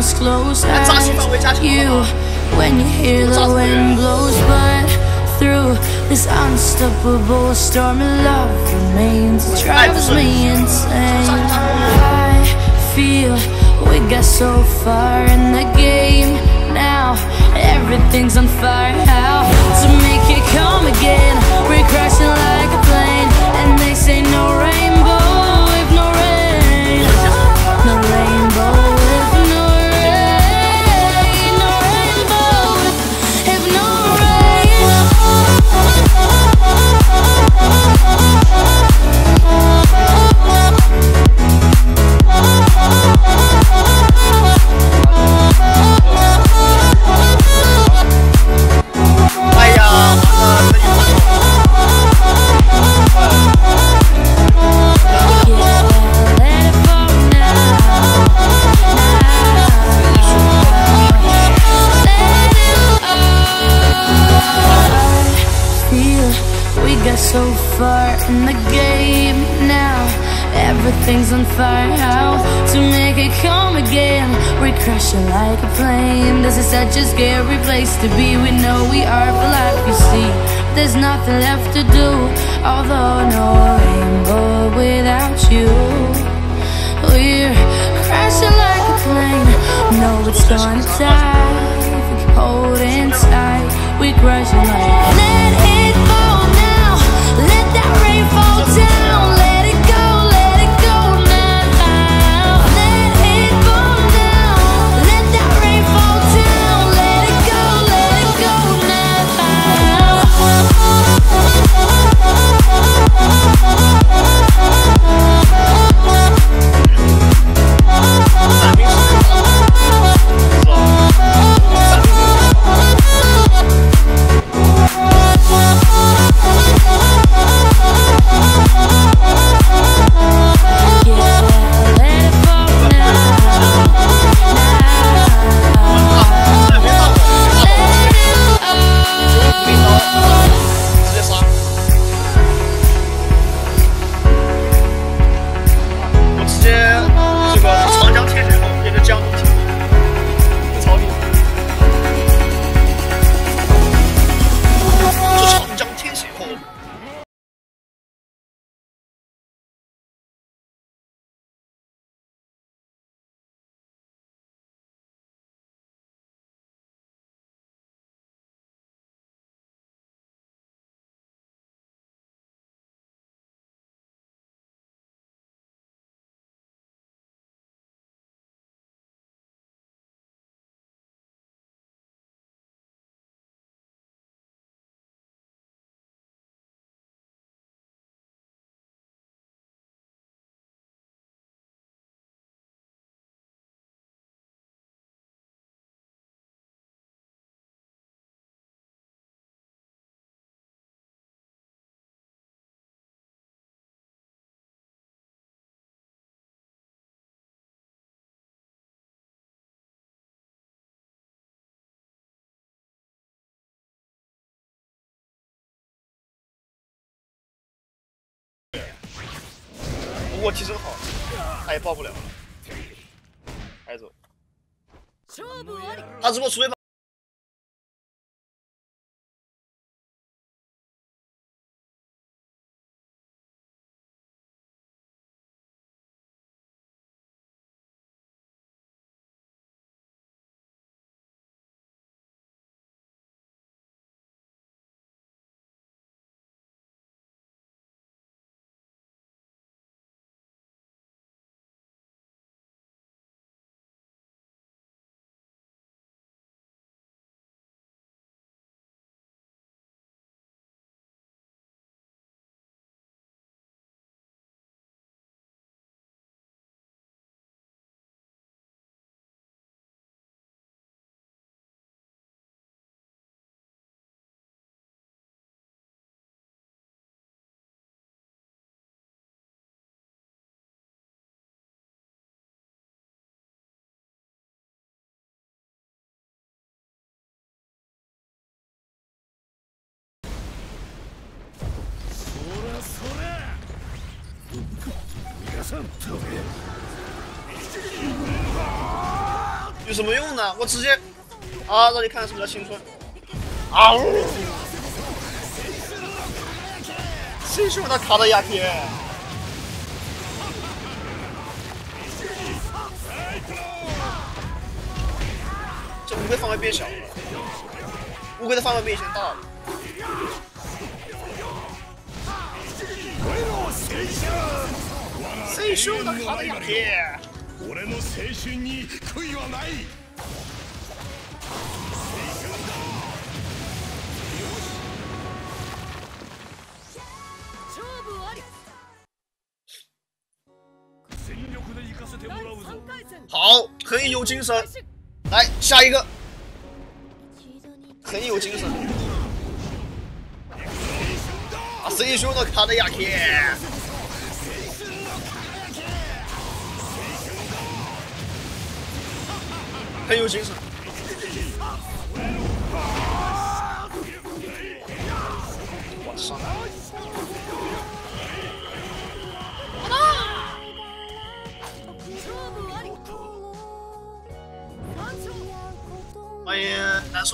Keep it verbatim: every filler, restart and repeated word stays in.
promise close eyes. You, when you hear the wind blows, but through this unstoppable storm of love remains. It drives me insane. I feel we got so far in the game. Now everything's on fire. How to make it come again? We're crashing like a plane, and they say no rainbow if no rain. No rainbow if no rain. No rainbow if no rain. So far in the game now, everything's on fire. How to make it come again? We're crashing like a plane. This is such a scary place to be. We know we are for life, you see. There's nothing left to do, although no rainbow without you. We're crashing like a plane. No, it's gonna die. If we keep holding tight, we're crashing like. Let it fall now. Let that rain fall down. Let it go, let it go now. Let it fall down. Let that rain fall down. Let it go, let it go now. 不过提升好，他也爆不了了，还走。他如果出一把。 有什么用呢？我直接啊，让你看什么叫青春。啊呜！谁喜欢他卡的鸦片？这乌龟范围变小了，乌龟的范围比以前大了。谁喜欢他卡的鸦片？ 俺の青春に悔いはない。 好，很有精神。来下一个，很有精神。啊，谁喜欢他卡的鸦片？很有精神。我上来。欢迎南